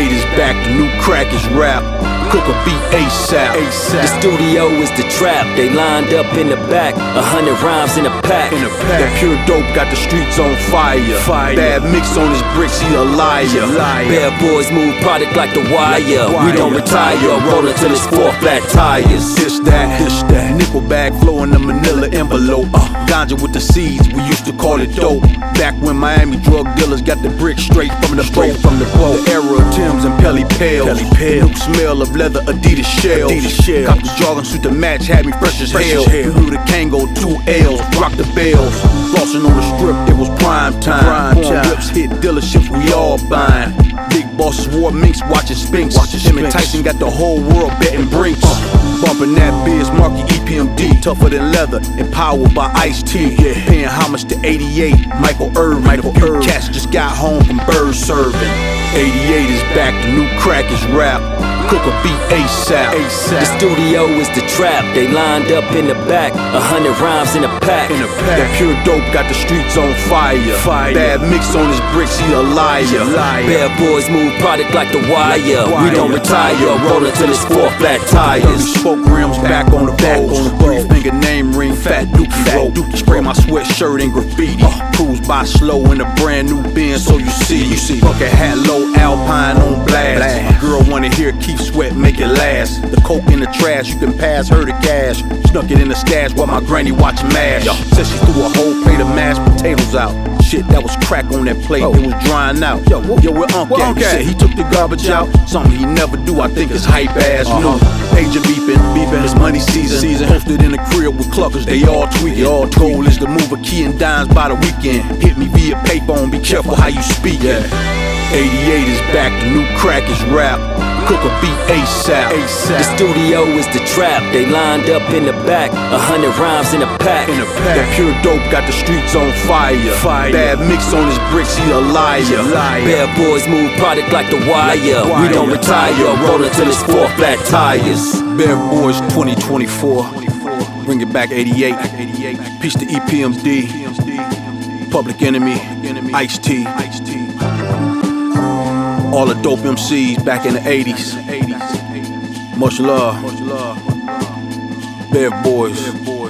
88 is back, the new crack is rap. Cook a beat ASAP. The studio is the trap. They lined up in the back, 100 rhymes in a pack. That pure dope got the streets on fire. Bad mix on his bricks, he a liar. Bev Boyz move product like the wire. We don't retire, rollin' till it's 4 flat tires. This that, nickel bag flow in the manila envelope. Ganja with the seeds, we used to call it dope. Back when Miami drug dealers got the brick straight from the boat. The era of Timbs and Pelly Pales. The new smell of leather Adidas shells. Cop the jogging suit to match, had me fresh as hell. Knew the Kango 2 L's, rock the bells. Flossing on the strip, it was prime time. Porn whips hit dealerships, we all buying. Big bosses wore minks, watching Spinks. Him and Tyson got the whole world betting Brinks. Bumping that Biz Markie EPMD, tougher than leather, empowered by Ice-T. Paying homage to 88, Michael Irvin. Cats just got home from bird serving. 88 is back, the new crack is rap. Cook a beat ASAP. The studio is the trap. They lined up in the back, 100 rhymes in a pack. That pure dope got the streets on fire. Bad mix on his bricks, he a liar. Bev Boyz move product like the wire. We don't retire, rollin' till it's 4 flat tires. Spoke rims back on the Vols. 3-finger name ring, fat dookie rope. Spray my sweatshirt in graffiti. Cruise by slow in a brand new Benz, so you see. Bucket hat low, Alpine on blast. My girl wanna hear keep sweat, make it last. The coke in the trash, you can pass her the cash. Snuck it in the stash while my granny watching MASH. Said she threw a whole plate of mashed potatoes out. Shit, that was crack on that plate, it was drying out. Yo, where Unc at? He said he took the garbage out. Something he never do, I think is hype ass new. Pager beeping, it's money season. Posted in the crib with cluckers, they all tweaking. Goal is to move a key and dimes by the weekend. Hit me via payphone, be careful how you speak. 88 is back, the new crack is rap. Cook a beat ASAP. The studio is the trap. They lined up in the back, 100 rhymes in a pack. That pure dope got the streets on fire. Bad mix on his bricks, he a liar. Bev Boyz move product like the wire. We don't retire, rollin' till it's 4 flat tires. Bev Boyz 2024. Bring it back 88. Peace to EPMD. Public Enemy. Ice-T. All the dope MCs back in the 80s. Much love. Bev Boyz.